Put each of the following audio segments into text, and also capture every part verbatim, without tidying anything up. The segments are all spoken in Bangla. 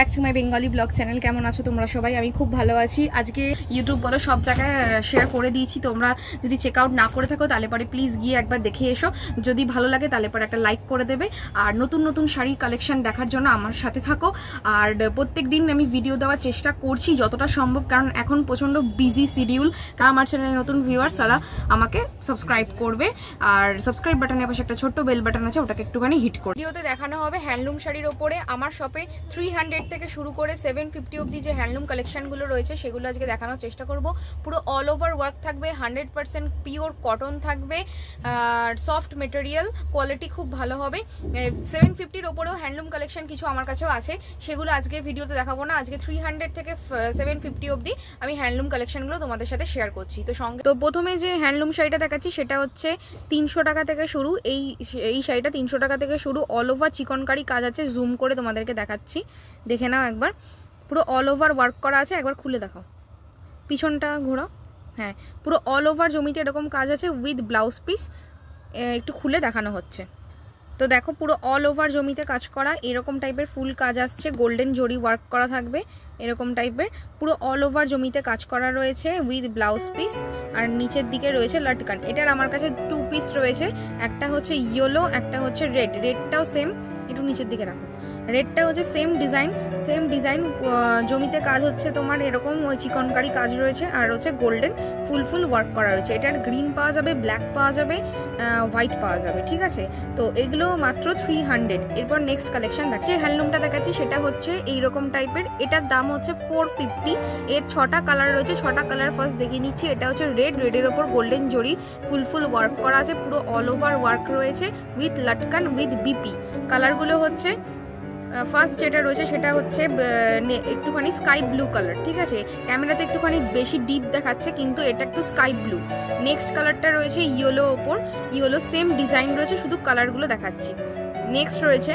Back to my Bengali blog channel. কেমন আছো তোমরা সবাই? আমি খুব ভালো আছি। আজকে ইউটিউব বলো সব জায়গায় শেয়ার করে দিয়েছি, তোমরা যদি চেক আউট না করে থাকো তাহলে পরে প্লিজ গিয়ে একবার দেখে এসো। যদি ভালো লাগে তাহলে পরে একটা লাইক করে দেবে, আর নতুন নতুন শাড়ির কালেকশন দেখার জন্য আমার সাথে থাকো। আর প্রত্যেক দিন আমি ভিডিও দেওয়ার চেষ্টা করছি যতটা সম্ভব, কারণ এখন প্রচণ্ড বিজি শিডিউল। কারণ আমার চ্যানেলে নতুন ভিউয়ার্স তারা আমাকে সাবস্ক্রাইব করবে, আর সাবস্ক্রাইব বাটনের পাশে একটা ছোট্ট বেল বাটন আছে, ওটাকে একটুখানি হিট করে। ভিডিওতে দেখানো হবে হ্যান্ডলুম শাড়ির ওপরে। আমার শপে থ্রি হান্ড্রেড থেকে শুরু করে সেভেন ফিফটি অব্দি যে হ্যান্ডলুম কালেকশনগুলো রয়েছে সেগুলো আজকে দেখানোর চেষ্টা করব। পুরো অল ওভার ওয়ার্ক থাকবে, হান্ড্রেড পার্সেন্ট পিওর কটন থাকবে, আর সফট মেটেরিয়াল, কোয়ালিটি খুব ভালো হবে। সেভেন ফিফটির ওপরেও হ্যান্ডলুম কালেকশন কিছু আমার কাছেও আছে, সেগুলো আজকে ভিডিওতে দেখাবো না। আজকে থ্রি হান্ড্রেড থেকে সেভেন ফিফটি অব্দি আমি হ্যান্ডলুম কালেকশনগুলো তোমাদের সাথে শেয়ার করছি। তো সঙ্গে তো প্রথমে যে হ্যান্ডলুম শাড়িটা দেখাচ্ছি সেটা হচ্ছে তিনশো টাকা থেকে শুরু। এই এই শাড়িটা তিনশো টাকা থেকে শুরু, অল ওভার চিকনকারি কাজ আছে। জুম করে তোমাদেরকে দেখাচ্ছি, দেখে নাও একবার। পুরো অল ওভার ওয়ার্ক করা আছে, একবার খুলে দেখাও, পিছনটা ঘোরাও। হ্যাঁ, পুরো অল ওভার জমিতে এরকম কাজ আছে উইথ ব্লাউজ পিস। একটু খুলে দেখানো হচ্ছে। তো দেখো পুরো অল ওভার জমিতে কাজ করা, এরকম টাইপের ফুল কাজ আসছে, গোল্ডেন জরি ওয়ার্ক করা থাকবে এরকম টাইপের। পুরো অল ওভার জমিতে কাজ করা রয়েছে উইথ ব্লাউজ পিস, আর নিচের দিকে রয়েছে লটকান। এটার আমার কাছে টু পিস রয়েছে, একটা হচ্ছে ইয়েলো, একটা হচ্ছে রেড। রেডটাও সেম, একটু নিচের দিকে রাখো। রেডটা হচ্ছে সেম ডিজাইন, সেম ডিজাইন জমিতে কাজ হচ্ছে তোমার এরকম চিকনকারি কাজ রয়েছে, আর হচ্ছে গোল্ডেন ফুল ফুল ওয়ার্ক করা রয়েছে। এটার গ্রিন পাওয়া যাবে, ব্ল্যাক পাওয়া যাবে, হোয়াইট পাওয়া যাবে, ঠিক আছে? তো এগুলো মাত্র থ্রি হান্ড্রেড। এরপর নেক্সট কালেকশন দেখাচ্ছি, হ্যান্ডলুমটা দেখাচ্ছি, সেটা হচ্ছে এইরকম টাইপের। এটার দাম হচ্ছে ফোর ফিফটি। এর ছটা কালার রয়েছে, ছটা কালার ফার্স্ট দেখিয়ে নিচ্ছি। এটা হচ্ছে রেড, রেডের ওপর গোল্ডেন জরি ফুল ফুল ওয়ার্ক করা আছে, পুরো অল ওভার ওয়ার্ক রয়েছে উইথ লটকান উইথ বিপি। কালারগুলো হচ্ছে ফার্স্ট যেটা রয়েছে সেটা হচ্ছে একটুখানি স্কাই ব্লু কালার, ঠিক আছে? ক্যামেরাতে একটুখানি বেশি ডিপ দেখাচ্ছে, কিন্তু এটা একটু স্কাই ব্লু। নেক্সট কালারটা রয়েছে ইয়েলো ওপর, ইয়েলো সেম ডিজাইন রয়েছে, শুধু কালারগুলো দেখাচ্ছি। নেক্সট রয়েছে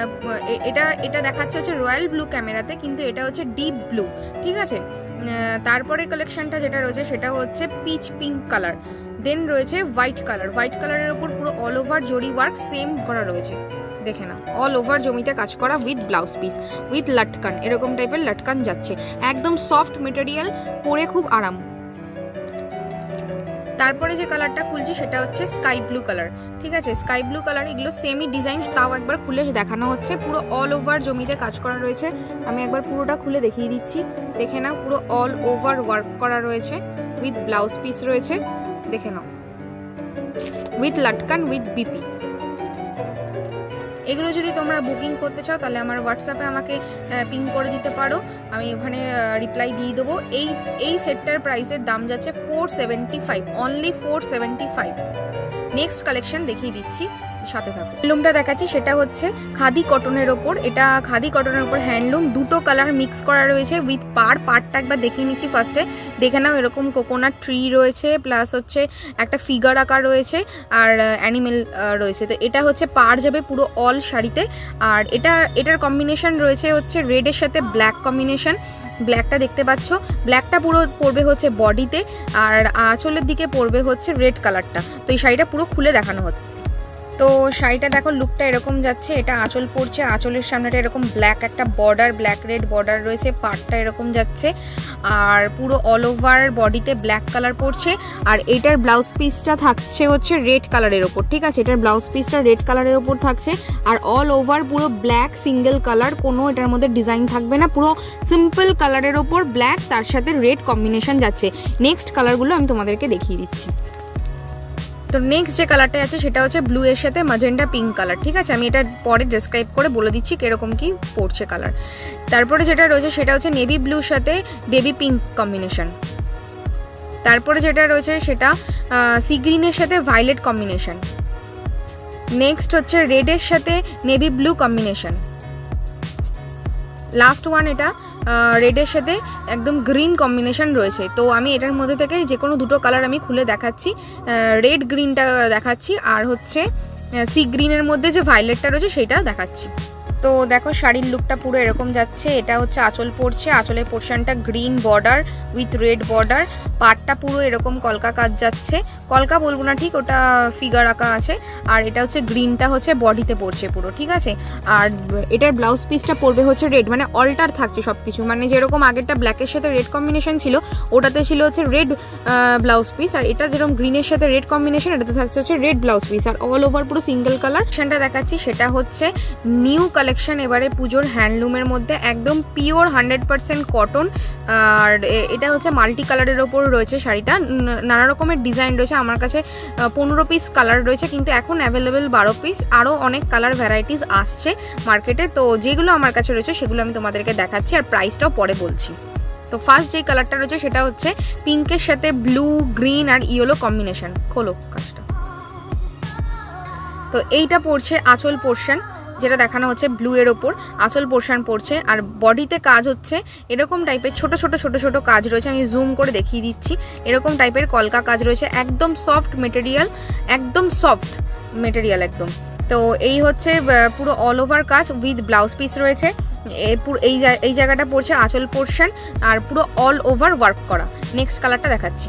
এটা এটা দেখাচ্ছে হচ্ছে রয়্যাল ব্লু ক্যামেরাতে, কিন্তু এটা হচ্ছে ডিপ ব্লু, ঠিক আছে? তারপরে কালেকশনটা যেটা রয়েছে সেটা হচ্ছে পিচ পিঙ্ক কালার। দেন রয়েছে হোয়াইট কালার, হোয়াইট কালারের ওপর পুরো অল ওভার জরি ওয়ার্ক সেম করা রয়েছে, দেখে না, অল ওভার জমিতে কাজ করা উইথ ব্লাউজ পিস উইথ লটকান। এরকম টাইপের লটকান যাচ্ছে, একদম সফট মেটেরিয়াল, পরে খুব আরাম। তারপরে যে কালারটা খুলছি সেটা হচ্ছে স্কাই ব্লু কালার, ঠিক আছে? স্কাই ব্লু কালার, এগুলো সেমই ডিজাইন, তাও একবার খুলে দেখানো হচ্ছে। পুরো অল ওভার জমিতে কাজ করা রয়েছে, আমি একবার পুরোটা খুলে দেখিয়ে দিচ্ছি, দেখে নাও। পুরো অল ওভার ওয়ার্ক করা রয়েছে উইথ ব্লাউজ পিস রয়েছে, দেখে নাও, উইথ লটকান উইথ বিপি। এগুলো যদি তোমরা বুকিং করতে চাও তাহলে আমার হোয়াটসঅ্যাপে আমাকে পিং করে দিতে পারো, আমি ওখানে রিপ্লাই দিয়ে দেবো। এই এই সেটটার প্রাইসের দাম যাচ্ছে four seventy five, only four seventy five. Next collection দেখিয়ে দিচ্ছি, সাথে থাকো। হ্যান্ডলুমটা দেখাচ্ছি সেটা হচ্ছে খাদি কটনের ওপর। এটা খাদি কটনের ওপর হ্যান্ডলুম, দুটো কালার মিক্স করা রয়েছে উইথ পাড়। পাড়টা একবার দেখিয়ে নিচ্ছি ফার্স্টে, দেখে নাও। এরকম কোকোনাট ট্রি রয়েছে, প্লাস হচ্ছে একটা ফিগার আঁকা রয়েছে, আর অ্যানিমেল রয়েছে। তো এটা হচ্ছে পাড় যাবে পুরো অল শাড়িতে। আর এটা এটার কম্বিনেশন রয়েছে হচ্ছে রেডের সাথে ব্ল্যাক কম্বিনেশন। ব্ল্যাকটা দেখতে পাচ্ছ, ব্ল্যাকটা পুরো পড়বে হচ্ছে বডিতে, আর আঁচলের দিকে পড়বে হচ্ছে রেড কালারটা। তো এই শাড়িটা পুরো খুলে দেখানো হচ্ছে। তো শাড়িটা দেখো, লুকটা এরকম যাচ্ছে। এটা আঁচল পড়ছে, আঁচলের সামনেটা এরকম ব্ল্যাক একটা বর্ডার, ব্ল্যাক রেড বর্ডার রয়েছে, পাড়টা এরকম যাচ্ছে, আর পুরো অল ওভার বডিতে ব্ল্যাক কালার পড়ছে। আর এটার ব্লাউজ পিসটা থাকছে হচ্ছে রেড কালারের ওপর, ঠিক আছে? এটার ব্লাউজ পিসটা রেড কালারের ওপর থাকছে, আর অল ওভার পুরো ব্ল্যাক সিঙ্গেল কালার, কোনো এটার মধ্যে ডিজাইন থাকবে না, পুরো সিম্পল কালারের ওপর ব্ল্যাক, তার সাথে রেড কম্বিনেশন যাচ্ছে। নেক্সট কালারগুলো আমি তোমাদেরকে দেখিয়ে দিচ্ছি। তো নেক্সট যে কালারটা আছে সেটা হচ্ছে ব্লু এর সাথে ম্যাজেন্টা পিঙ্ক কালার, ঠিক আছে? আমি এটা পরে ডেসক্রাইব করে বলে দিচ্ছি কিরকম কি পড়ছে কালার। তারপরে যেটা রয়েছে সেটা হচ্ছে নেভি ব্লুর সাথে বেবি পিঙ্ক কম্বিনেশন। তারপরে যেটা রয়েছে সেটা সি গ্রিনের সাথে ভায়োলেট কম্বিনেশন। নেক্সট হচ্ছে রেডের সাথে navy blue combination. Last one এটা রেডের সাথে একদম গ্রিন কম্বিনেশন রয়েছে। তো আমি এটার মধ্যে থেকে যে কোনো দুটো কালার আমি খুলে দেখাচ্ছি, রেড গ্রিনটা দেখাচ্ছি, আর হচ্ছে সি গ্রিনের মধ্যে যে ভায়োলেটটা রয়েছে সেটা দেখাচ্ছি। তো দেখো শাড়ির লুকটা পুরো এরকম যাচ্ছে। এটা হচ্ছে আঁচল পড়ছে, আঁচলের পোর্শনটা green border with red border, পাটটা পুরো এরকম কলকা কাজ যাচ্ছে, কলকা বলবো না ঠিক, ওটা ফিগার আঁকা আছে। আর এটা হচ্ছে গ্রিনটা হচ্ছে বডিতে পড়ছে পুরো, ঠিক আছে। আর এটার ব্লাউজ পিসটা পড়বে হচ্ছে রেড, মানে অল্টার থাকছে সব কিছু, মানে যেরকম আগেরটা ব্ল্যাকের সাথে রেড কম্বিনেশন ছিল ওটাতে ছিল হচ্ছে রেড ব্লাউজ পিস, আর এটা যেরকম গ্রিনের সাথে রেড কম্বিনেশন এটাতে থাকছে হচ্ছে রেড ব্লাউজ পিস, আর অল ওভার পুরো সিঙ্গেল কালার। সেটা দেখাচ্ছি সেটা হচ্ছে নিউ কালেকশন এবারে পুজোর হ্যান্ডলুমের মধ্যে, একদম পিওর হান্ড্রেড পার্সেন্ট কটন। আর এটা হচ্ছে মাল্টি কালারের ওপর রয়েছে শাড়িটা, নানা রকমের ডিজাইন রয়েছে। আমার কাছে পনেরো পিস কালার রয়েছে, কিন্তু এখন অ্যাভেলেবেল বারো পিস, আরও অনেক কালার ভ্যারাইটিস আসছে মার্কেটে। তো যেগুলো আমার কাছে রয়েছে সেগুলো আমি তোমাদেরকে দেখাচ্ছি, আর প্রাইসটাও পরে বলছি। তো ফার্স্ট যে কালারটা রয়েছে সেটা হচ্ছে পিঙ্কের সাথে ব্লু গ্রিন আর ইয়েলো কম্বিনেশন। খোলো কাজটা। তো এইটা পড়ছে আঁচল পোর্শন, যেটা দেখানো হচ্ছে ব্লু এর ওপর আঁচল পোর্শন পড়ছে, আর বডিতে কাজ হচ্ছে এরকম টাইপের ছোট ছোট ছোট ছোট কাজ রয়েছে। আমি জুম করে দেখিয়ে দিচ্ছি, এরকম টাইপের কলকা কাজ রয়েছে, একদম সফট মেটেরিয়াল, একদম সফট মেটেরিয়াল একদম। তো এই হচ্ছে পুরো অল ওভার কাজ উইথ ব্লাউজ পিস রয়েছে। পুরো এই এই জায়গাটা পড়ছে আঁচল পোর্শন, আর পুরো অল ওভার ওয়ার্ক করা। নেক্সট কালারটা দেখাচ্ছি।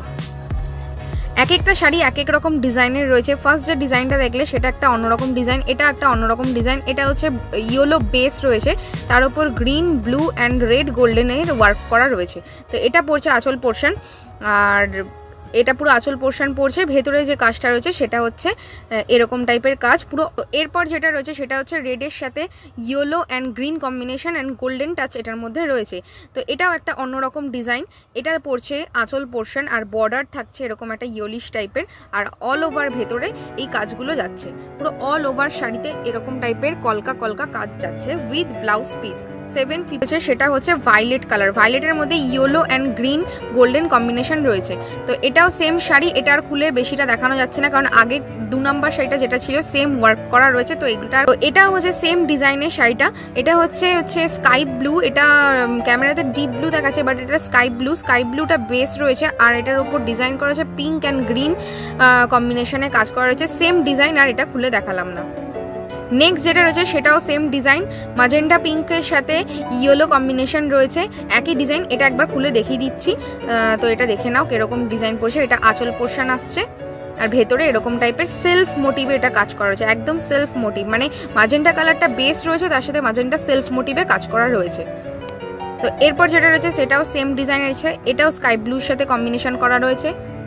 এক একটা শাড়ি এক এক রকম ডিজাইনের রয়েছে। ফার্স্ট যে ডিজাইনটা দেখলে সেটা একটা অন্যরকম ডিজাইন, এটা একটা অন্যরকম ডিজাইন। এটা হচ্ছে ইয়েলো বেস রয়েছে, তার উপর গ্রিন ব্লু অ্যান্ড রেড গোল্ডেনের ওয়ার্ক করা রয়েছে। তো এটা পড়ছে আঁচল পোর্শন, আর এটা পুরো আঁচল পোর্শন পড়ছে। ভেতরে যে কাজটা রয়েছে সেটা হচ্ছে এরকম টাইপের কাজ পুরো। এরপর যেটা রয়েছে সেটা হচ্ছে রেডের সাথে yellow and green combination and golden touch এটার মধ্যে রয়েছে। তো এটাও একটা অন্যরকম ডিজাইন। এটা পড়ছে আঁচল পোর্শন, আর বর্ডার থাকছে এরকম একটা ইয়েলিশ টাইপের, আর অল ওভার ভেতরে এই কাজগুলো যাচ্ছে। পুরো অল ওভার শাড়িতে এরকম টাইপের কলকা কলকা কাজ যাচ্ছে with blouse piece. Seven fifty হচ্ছে সেটা হচ্ছে ভায়োলেট কালার, ভায়োলেটের মধ্যে yellow and green golden combination রয়েছে। তো এটাও সেম শাড়ি, এটার খুলে বেশিটা দেখানো যাচ্ছে না কারণ আগে দু নাম্বার শাড়িটা যেটা ছিল সেম ওয়ার্ক করা রয়েছে। তো এগুলোটা এটা হচ্ছে সেম ডিজাইনের শাড়িটা, এটা হচ্ছে হচ্ছে স্কাই ব্লু, এটা ক্যামেরাতে ডিপ ব্লু দেখাচ্ছে বাট এটা স্কাই ব্লু, স্কাই ব্লুটা বেস রয়েছে, আর এটার উপর ডিজাইন করা হচ্ছে পিঙ্ক অ্যান্ড গ্রিন কম্বিনেশনে কাজ করা রয়েছে। সেম ডিজাইন, আর এটা খুলে দেখালাম না। নেক্সট যেটা রয়েছে সেটাও সেম ডিজাইন, মাজেন্টা পিঙ্কের সাথে ইয়েলো কম্বিনেশন রয়েছে, একই ডিজাইন। এটা একবার খুলে দেখিয়ে দিচ্ছি, তো এটা দেখে নাও কিরকম ডিজাইন পড়ছে। এটা আঁচল পোর্শন আসছে, আর ভেতরে এরকম টাইপের সেলফ মোটিভে এটা কাজ করা রয়েছে, একদম সেলফ মোটিভ, মানে মাজেন্টা কালারটা বেস রয়েছে, তার সাথে মাজেন্টা সেলফ মোটিভে কাজ করা রয়েছে। তো এরপর যেটা রয়েছে সেটাও সেম ডিজাইনের রয়েছে, এটাও স্কাই ব্লুর সাথে কম্বিনেশন করা রয়েছে।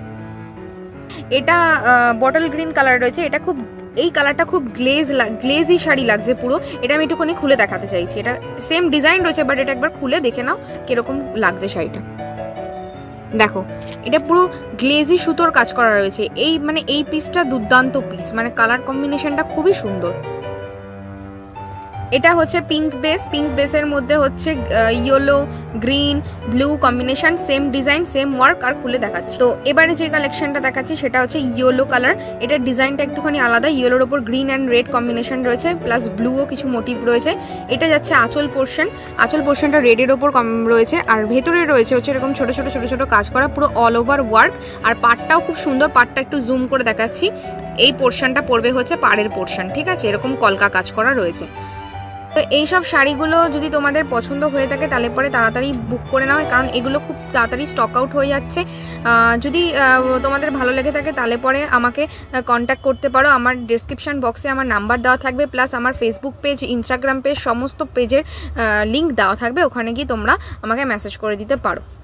এটা বটল গ্রিন কালার রয়েছে, এটা খুব এই কালারটা খুব গ্লেজ গ্লেজি শাড়ি লাগছে পুরো। এটা আমি একটুখানি খুলে দেখাতে চাইছি, এটা সেম ডিজাইন রয়েছে বাট এটা একবার খুলে দেখে নাও কিরকম লাগছে শাড়িটা। দেখো এটা পুরো গ্লেজি সুতোর কাজ করা রয়েছে, এই মানে এই পিসটা দুর্দান্ত পিস, মানে কালার কম্বিনেশনটা খুবই সুন্দর। এটা হচ্ছে পিঙ্ক বেস, পিঙ্ক বেসের মধ্যে হচ্ছে yellow green blue combination, same design same work, আর খুলে দেখাচ্ছি। তো এবারে যে কালেকশনটা দেখাচ্ছি সেটা হচ্ছে ইয়েলো কালার, এটার ডিজাইনটা একটুখানি আলাদা, ইয়েলোর ওপর গ্রিন অ্যান্ড রেড কম্বিনেশন রয়েছে, প্লাস ব্লুও কিছু মোটিভ রয়েছে। এটা যাচ্ছে আঁচল পোর্শন, আঁচল পোর্শনটা রেডের ওপর কম রয়েছে, আর ভেতরে রয়েছে হচ্ছে এরকম ছোট ছোট ছোট ছোট কাজ করা, পুরো অল ওভার ওয়ার্ক। আর পাড়টাও খুব সুন্দর, পাড়টা একটু জুম করে দেখাচ্ছি। এই পোর্শনটা পড়বে হচ্ছে পাড়ের পোর্শন, ঠিক আছে, এরকম কলকা কাজ করা রয়েছে। তো এইসব শাড়িগুলো যদি তোমাদের পছন্দ হয়ে থাকে তাহলে পরে তাড়াতাড়ি বুক করে নাও, কারণ এগুলো খুব তাড়াতাড়ি স্টক আউট হয়ে যাচ্ছে। যদি তোমাদের ভালো লেগে থাকে তাহলে পরে আমাকে কন্ট্যাক্ট করতে পারো, আমার ডেসক্রিপশন বক্সে আমার নাম্বার দেওয়া থাকবে, প্লাস আমার ফেসবুক পেজ ইনস্টাগ্রাম পেজ সমস্ত পেজের লিঙ্ক দেওয়া থাকবে, ওখানে গিয়ে তোমরা আমাকে মেসেজ করে দিতে পারো।